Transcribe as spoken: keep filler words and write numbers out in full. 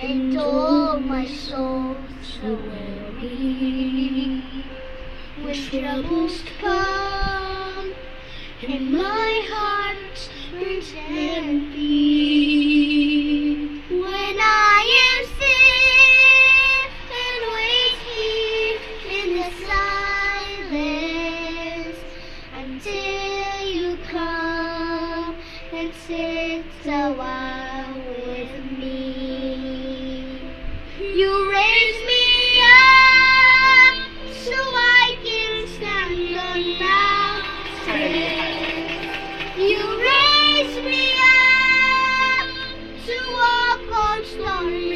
and all my soul so weary. When troubles come and my heart burns empty, when I am sick and wait here in the silence until you come and sit a while with me. You raise me up so I can stand on mountains. You raise me up to walk on starry